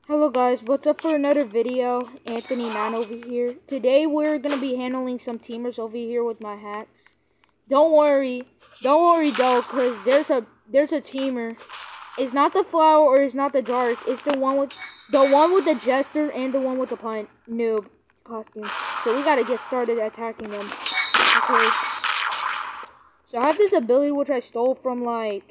Hello guys, what's up for another video? Anthony9 over here. Today we're gonna be handling some teamers over here with my hacks. Don't worry though, cause there's a teamer. It's not the flower or it's not the dark. It's the one with the jester and the one with the noob costume. So we gotta get started attacking them. Okay. So I have this ability which I stole from like.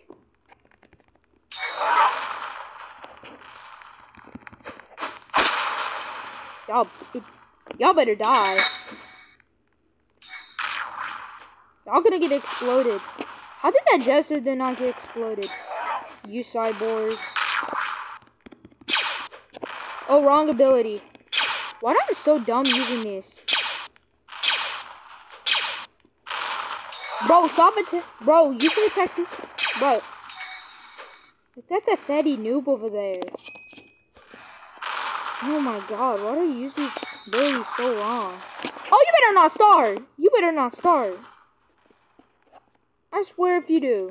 Y'all better die. Y'all gonna get exploded. How did that jester not get exploded? You cyborg. Oh, wrong ability. Why am I so dumb using this? Bro, stop it. Bro, you can attack this. Bro. Attack that fatty noob over there. Oh my god, why do you use these abilities so wrong? Oh, you better not start! You better not start. I swear if you do.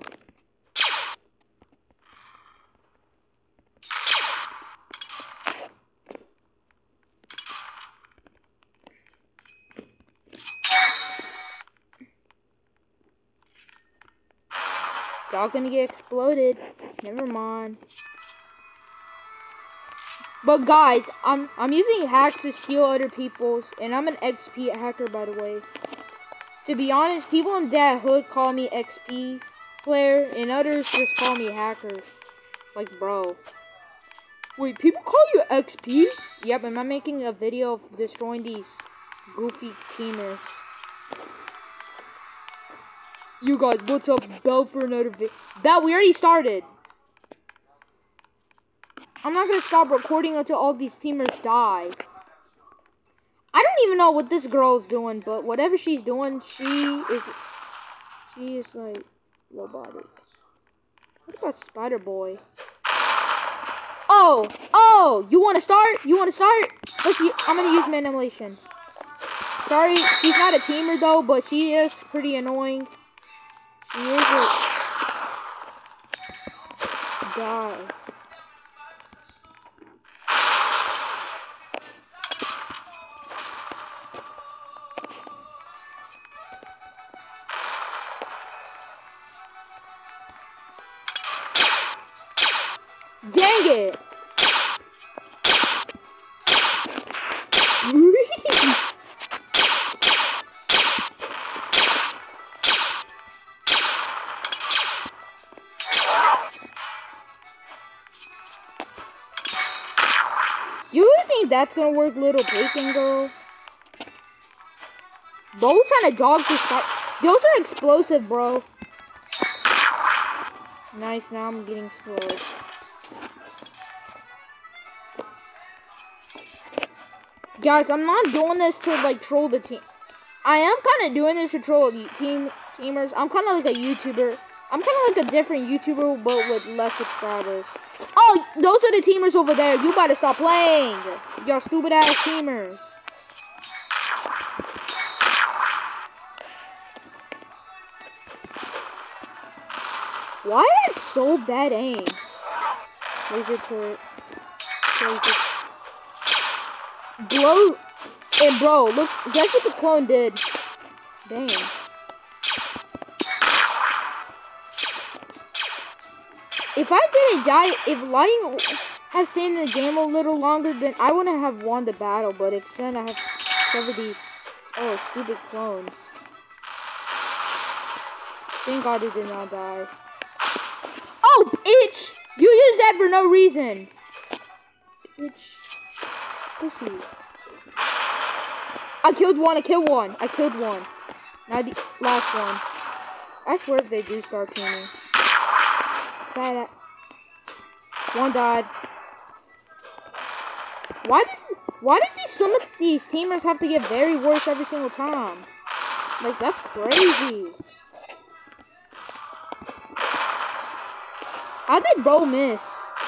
Y'all gonna get exploded. Never mind. But guys, I'm using hacks to steal other people's, and I'm an XP hacker, by the way. To be honest, people in that hood call me XP player, and others just call me hacker. Like, bro. Wait, people call you XP? Yep, and I'm making a video of destroying these goofy teamers. You guys, what's up? Bell for another video. Bell, we already started. I'm not gonna stop recording until all these teamers die. I don't even know what this girl is doing, but whatever she's doing, she is like robotic. What about Spider Boy? Oh, you wanna start? I'm gonna use manipulation. Sorry, she's not a teamer though, but she is pretty annoying. She is a guy. Dang it! You really think that's gonna work, little bacon girl? Bro trying to dog this side. Those are explosive, bro. Nice, now I'm getting slowed. Guys, I'm not doing this to like troll the team. I am kind of doing this to troll the teamers. I'm kind of like a YouTuber. I'm kind of like a different YouTuber, but with less subscribers. Oh, those are the teamers over there. You better stop playing. Y'all stupid ass teamers. Why is it so bad aim? Laser turret. Glow. And bro, look, guess what the clone did? Damn. If I didn't die, if Lion had stayed in the game a little longer, then I wouldn't have won the battle, but instead I have some of these, stupid clones. Thank God he did not die. Oh, bitch! You used that for no reason. Bitch. Pussy. I killed one. Now the last one. I swear if they do start teaming. One died. Why does some of these teamers have to get very worse every single time? Like, that's crazy. How did bro miss?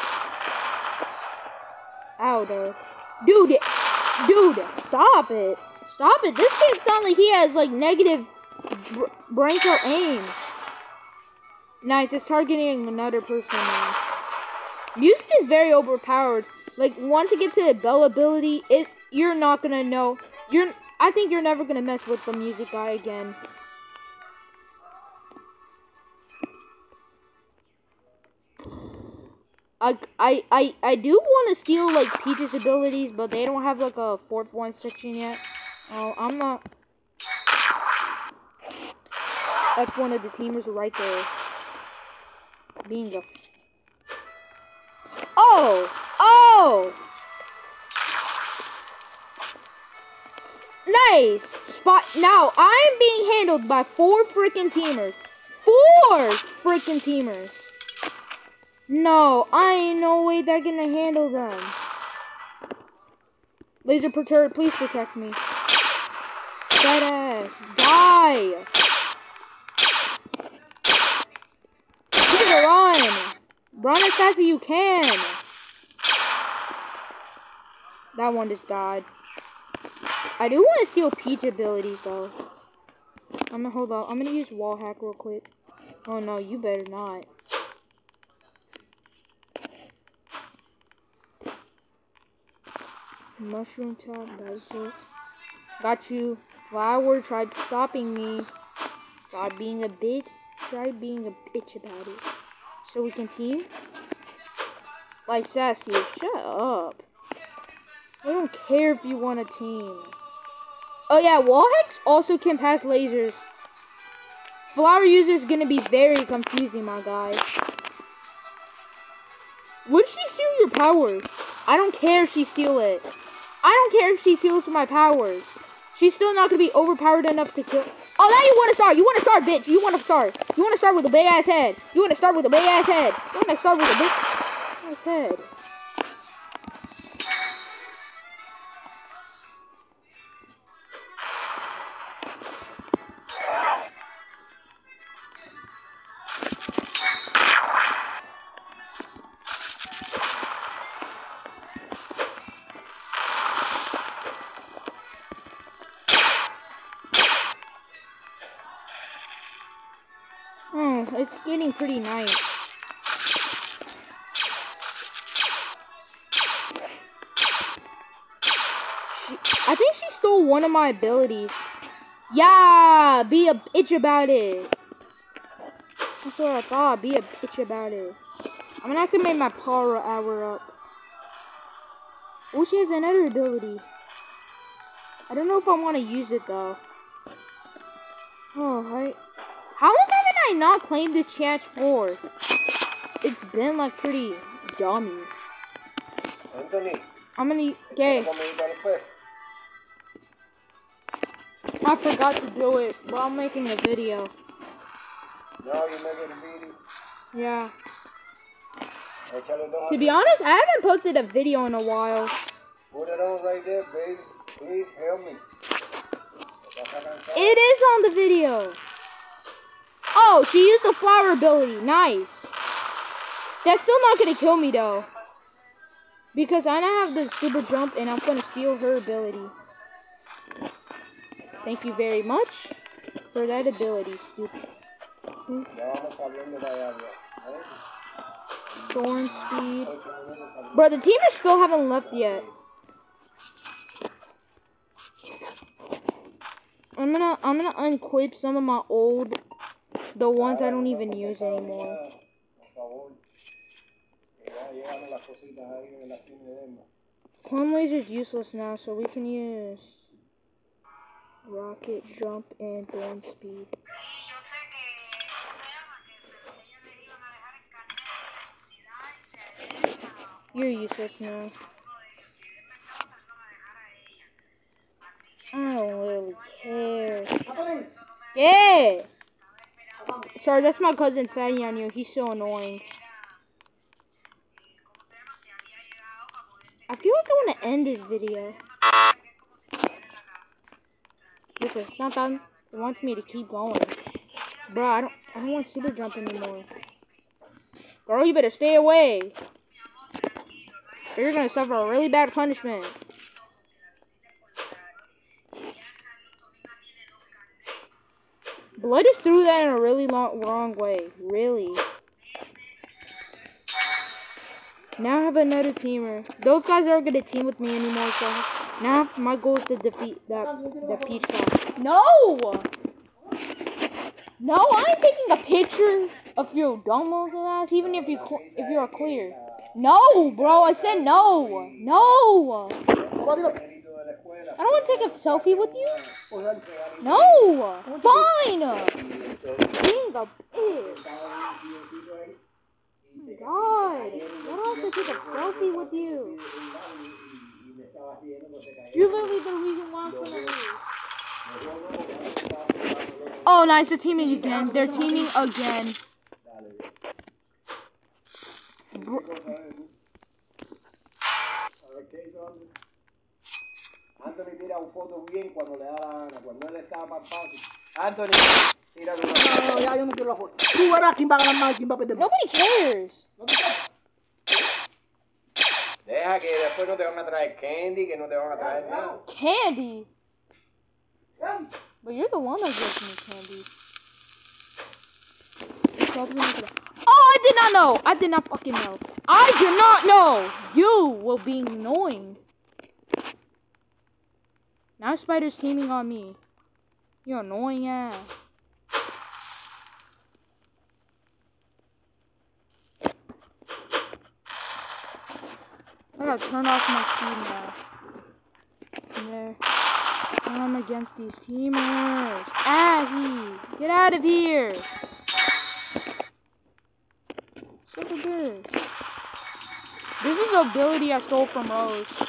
Ow, though. Dude, stop it. Stop it. This kid sounds like he has, like, negative brain cell aim. Nice, it's targeting another person now. Music is very overpowered. Like, once you get to the bell ability, you're not gonna know. I think you're never gonna mess with the music guy again. I do want to steal like Peach's abilities, but they don't have like a 4th section yet. Oh, I'm not. That's one of the teamers right there. Being a. Oh! Oh! Nice! Spot. Now, I'm being handled by 4 freaking teamers. 4 freaking teamers. No, I ain't no way they're gonna handle them. Laser turret, please protect me. Dead ass. Die! Please run! Run as fast as you can! That one just died. I do want to steal Peach abilities though. Hold on. I'm gonna use wall hack real quick. Oh no, you better not. Mushroom top, that's it. Got you. Flower tried stopping me. Stop being a bitch. Try being a bitch about it. So we can team? Like Sassy, shut up. I don't care if you want a team. Oh yeah, wall hacks also can pass lasers. Flower user is gonna be very confusing, my guys. Would she steal your powers? I don't care if she steal it. I don't care if she steals my powers. She's still not gonna be overpowered enough to kill. Oh, now you want to start. You want to start, bitch. You want to start. You want to start with a big ass head. You want to start with a big ass head. You want to start with a big ass head. It's getting pretty nice. I think she stole one of my abilities. Yeah, be a bitch about it. That's what I thought. Be a bitch about it. I'm gonna have to make my power hour up. Oh, she has another ability. I don't know if I want to use it though. Oh, right. How long haven't I not claimed this chance for? It's been like pretty dummy. Anthony. I'm gonna. Okay. I forgot to do it while making a video. No, you're making a video? Yeah. To be honest, I haven't posted a video in a while. Put it on right there, baby. Please help me. It is on the video. Oh, she used the flower ability. Nice. That's still not gonna kill me though. Because I now have the super jump and I'm gonna steal her ability. Thank you very much for that ability, stupid. Thorn speed. Bro, the teamers still haven't left yet. I'm gonna unequip some of my old, the ones I don't even use anymore. Clone laser is useless now, so we can use rocket, jump, and thorn speed. You're useless now. I don't really care. Yeah! Sorry, that's my cousin Fatty on you. He's so annoying. I feel like I want to end this video. This is not done. It wants me to keep going. Bro, I don't want super jump anymore. Girl, you better stay away. Or you're gonna suffer a really bad punishment. Blood just threw that in a really wrong way. Really. Now I have another teamer. Those guys aren't gonna team with me anymore, so now my goal is to defeat the peach guy. No! No, I ain't taking a picture of your dumb little ass, even if you're clear. No, bro, I said no. No! I don't want to take a selfie with you. No! Fine! Being a bitch. Oh my god. I don't have to take a selfie with you. You're literally the reason why I'm gonna lose. Oh, nice. They're teaming again. They're teaming again. Anthony tira un foto bien cuando le da la gana. Cuando él está más fácil. Anthony, tira una. No, ya yo no quiero la foto. Tú verás quién va a ganar más, quién va a perder más. Nobody cares. Deja que después no te van a traer candy, que no te van a traer nada. Candy? But you're the one that gives me candy. Oh, I did not know. I did not fucking know. I did not know. You were being annoying. Now Spider's teaming on me. You're annoying ass. I gotta turn off my speed now. There. I'm against these teamers. Aggie, get out of here. Look at this. This is the ability I stole from Rose.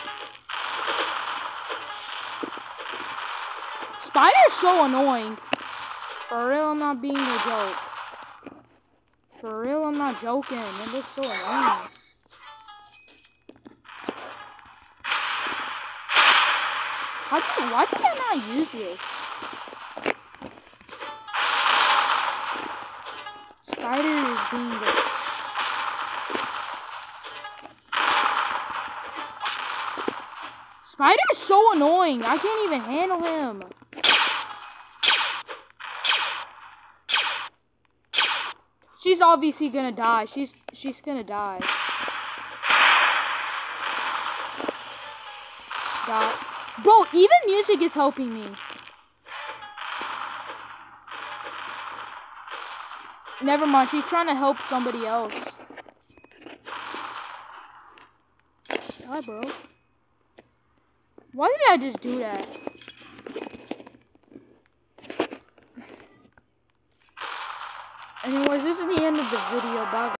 Spider's so annoying. For real, I'm not being a joke. For real, I'm not joking. It looks so annoying. Why did I not use this? Spider is being the... Spider's so annoying. I can't even handle him. She's obviously gonna die. She's gonna die. God. Bro, even music is helping me. Never mind, she's trying to help somebody else. Die, bro. Why did I just do that? Anyways, this is the end of the video. Bye.